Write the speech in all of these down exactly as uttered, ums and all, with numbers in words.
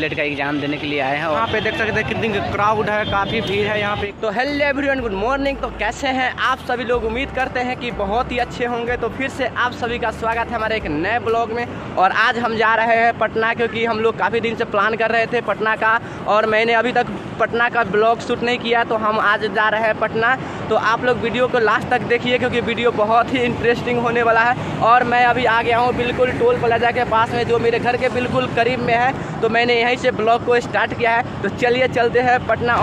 DElEd का exam देने के लिए आए हैं। वहाँ पे देख सकते हैं कितनी क्राउड है, काफ़ी भीड़ है यहाँ पे। तो हेलो एवरीवन, गुड मॉर्निंग। तो कैसे हैं आप सभी लोग? उम्मीद करते हैं कि बहुत ही अच्छे होंगे। तो फिर से आप सभी का स्वागत है हमारे एक नए ब्लॉग में। और आज हम जा रहे हैं पटना, क्योंकि हम लोग काफ़ी दिन से प्लान कर रहे थे पटना का, और मैंने अभी तक पटना का ब्लॉग शूट नहीं किया। तो हम आज जा रहे हैं पटना। तो आप लोग वीडियो को लास्ट तक देखिए, क्योंकि वीडियो बहुत ही इंटरेस्टिंग होने वाला है। और मैं अभी आ गया हूँ बिल्कुल टोल प्लाजा के पास में, जो मेरे घर के बिल्कुल करीब में है। तो मैंने यहीं से ब्लॉग को स्टार्ट किया है। तो चलिए चलते हैं पटना।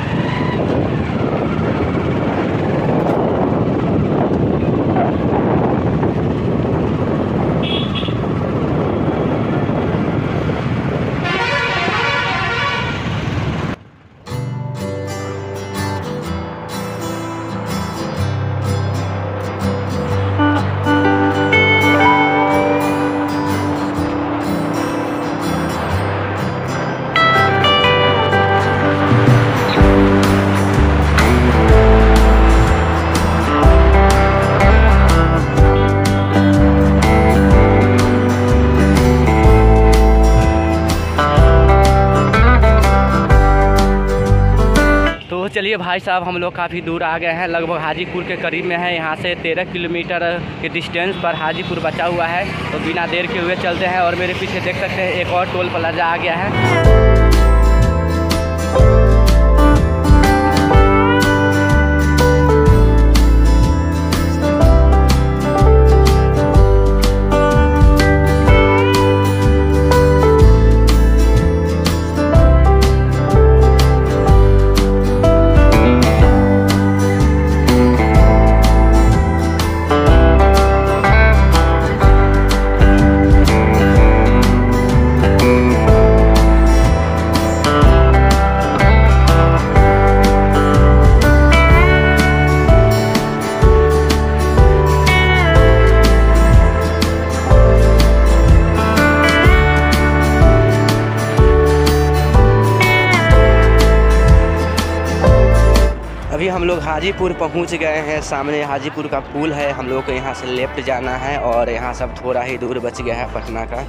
चलिए भाई साहब, हम लोग काफ़ी दूर आ गए हैं, लगभग हाजीपुर के करीब में है। यहाँ से तेरह किलोमीटर के डिस्टेंस पर हाजीपुर बचा हुआ है। तो बिना देर के हुए चलते हैं। और मेरे पीछे देख सकते हैं एक और टोल प्लाजा आ गया है। अभी हम लोग हाजीपुर पहुंच गए हैं। सामने हाजीपुर का पुल है। हम लोग को यहाँ से लेफ्ट जाना है, और यहाँ सब थोड़ा ही दूर बच गया है पटना का।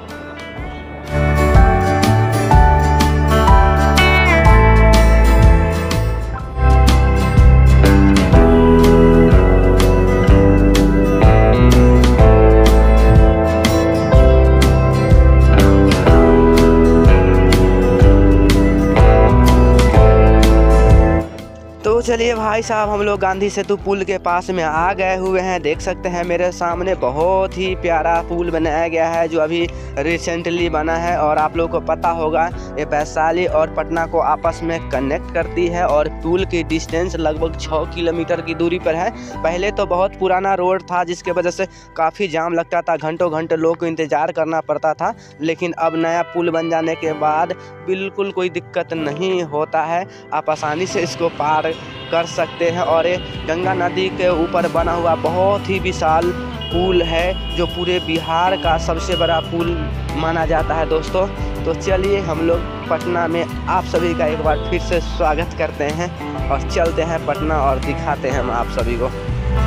तो चलिए भाई साहब, हम लोग गांधी सेतु पुल के पास में आ गए हुए हैं। देख सकते हैं मेरे सामने बहुत ही प्यारा पुल बनाया गया है, जो अभी रिसेंटली बना है। और आप लोगों को पता होगा, ये वैशाली और पटना को आपस में कनेक्ट करती है। और पुल की डिस्टेंस लगभग छः किलोमीटर की दूरी पर है। पहले तो बहुत पुराना रोड था, जिसके वजह से काफ़ी जाम लगता था, घंटों घंटे लोग को इंतज़ार करना पड़ता था। लेकिन अब नया पुल बन जाने के बाद बिल्कुल कोई दिक्कत नहीं होता है, आप आसानी से इसको पार कर सकते हैं। और ये गंगा नदी के ऊपर बना हुआ बहुत ही विशाल पुल है, जो पूरे बिहार का सबसे बड़ा पुल माना जाता है दोस्तों। तो चलिए हम लोग पटना में आप सभी का एक बार फिर से स्वागत करते हैं, और चलते हैं पटना और दिखाते हैं हम आप सभी को।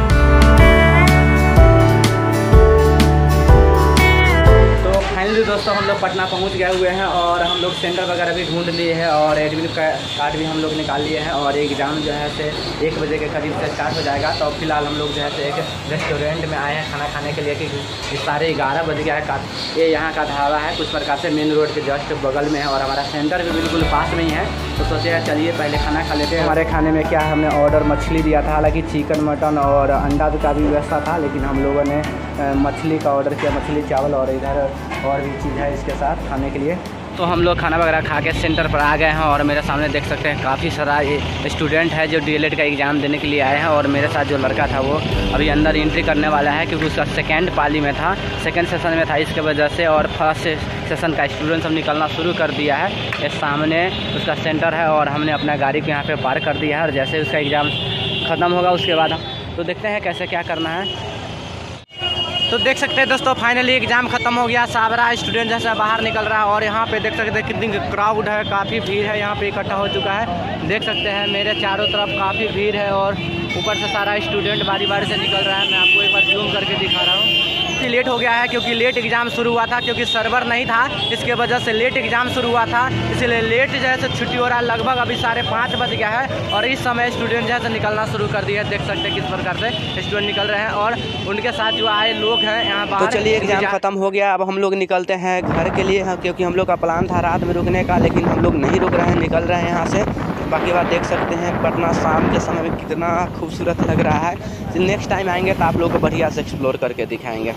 फाइनली दोस्तों हम लोग पटना पहुंच गए हुए हैं, और हम लोग सेंटर वगैरह भी ढूंढ लिए हैं, और एडमिट कार्ड भी हम लोग निकाल लिए हैं। और एग्ज़ाम जो है से एक बजे के करीब से स्टार्ट हो जाएगा। तो फिलहाल हम लोग जो है से एक रेस्टोरेंट में आए हैं खाना खाने के लिए, कि साढ़े ग्यारह बज गया है। ये यहाँ का ढाबा है कुछ प्रकार से मेन रोड के जस्ट बगल में है, और हमारा सेंटर भी बिल्कुल पास में ही है। तो सोचे चलिए पहले खाना खा लेते हैं। हमारे खाने में क्या है, हमने ऑर्डर मछली दिया था। हालाँकि चिकन, मटन और अंडा का भी व्यवस्था था, लेकिन हम लोगों ने मछली का ऑर्डर किया, मछली चावल। और इधर और भी चीज़ है इसके साथ खाने के लिए। तो हम लोग खाना वगैरह खा के सेंटर पर आ गए हैं, और मेरे सामने देख सकते हैं काफ़ी सारा स्टूडेंट है जो डीएलएड का एग्ज़ाम देने के लिए आए हैं। और मेरे साथ जो लड़का था वो अभी अंदर एंट्री करने वाला है, क्योंकि उसका सेकेंड पाली में था, सेकेंड सेशन में था, इसके वजह से। और फर्स्ट सेशन का स्टूडेंट सब निकलना शुरू कर दिया है। ये सामने उसका सेंटर है, और हमने अपना गाड़ी को यहाँ पर पार्क कर दिया है। और जैसे उसका एग्ज़ाम ख़त्म होगा उसके बाद तो देखते हैं कैसे क्या करना है। तो देख सकते हैं दोस्तों, फाइनली एग्ज़ाम ख़त्म हो गया। साबरा स्टूडेंट जैसा बाहर निकल रहा है, और यहाँ पे देख सकते हैं कितनी क्राउड है, काफ़ी भीड़ है, यहाँ पे इकट्ठा हो चुका है। देख सकते हैं मेरे चारों तरफ काफ़ी भीड़ है, और ऊपर से सारा स्टूडेंट बारी बारी से निकल रहा है। मैं आपको एक बार जूम करके दिखा रहा हूँ। काफ़ी लेट हो गया है क्योंकि लेट एग्ज़ाम शुरू हुआ था, क्योंकि सर्वर नहीं था, इसके वजह से लेट एग्ज़ाम शुरू हुआ था, इसलिए लेट जो है छुट्टी हो रहा है। लगभग अभी साढ़े पाँच बज गया है और इस समय स्टूडेंट जो है निकलना शुरू कर दिए हैं। देख सकते हैं किस प्रकार से स्टूडेंट निकल रहे हैं और उनके साथ जो आए लोग हैं यहाँ बाहर। तो चलिए एग्ज़ाम ख़त्म हो गया, अब हम लोग निकलते हैं घर के लिए, क्योंकि हम लोग का प्लान था रात में रुकने का, लेकिन हम लोग नहीं रुक रहे हैं, निकल रहे हैं यहाँ से। बाकी बात देख सकते हैं पटना शाम के समय में कितना खूबसूरत लग रहा है। नेक्स्ट टाइम आएंगे तो आप लोगों को बढ़िया से एक्सप्लोर करके दिखाएंगे।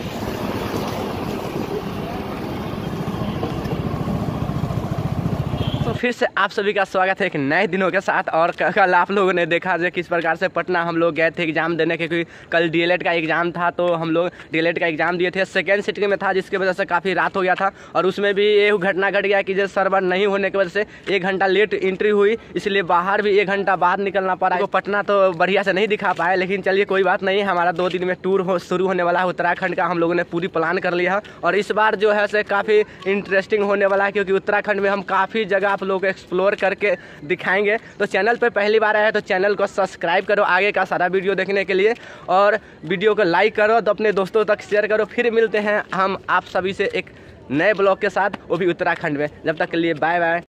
तो फिर से आप सभी का स्वागत है एक नए दिनों के साथ। और कल आप लोगों ने देखा जो किस प्रकार से पटना हम लोग गए थे एग्ज़ाम देने के, क्योंकि कल डीएलएड का एग्ज़ाम था, तो हम लोग डीएलएड का एग्ज़ाम दिए थे। सेकेंड सिटिंग में था, जिसकी वजह से काफ़ी रात हो गया था और उसमें भी ये घटना घट गया कि जो सर्वर नहीं होने की वजह से एक घंटा लेट एंट्री हुई, इसलिए बाहर भी एक घंटा बाद निकलना पड़ा। तो पटना तो बढ़िया से नहीं दिखा पाए, लेकिन चलिए कोई बात नहीं, हमारा दो दिन में टूर हो शुरू होने वाला है उत्तराखंड का। हम लोगों ने पूरी प्लान कर लिया है और इस बार जो है से काफ़ी इंटरेस्टिंग होने वाला है, क्योंकि उत्तराखंड में हम काफ़ी जगह आप लोग एक्सप्लोर करके दिखाएंगे। तो चैनल पे पहली बार आया है तो चैनल को सब्सक्राइब करो आगे का सारा वीडियो देखने के लिए, और वीडियो को लाइक करो तो अपने दोस्तों तक शेयर करो। फिर मिलते हैं हम आप सभी से एक नए ब्लॉग के साथ, वो भी उत्तराखंड में। जब तक के लिए बाय बाय।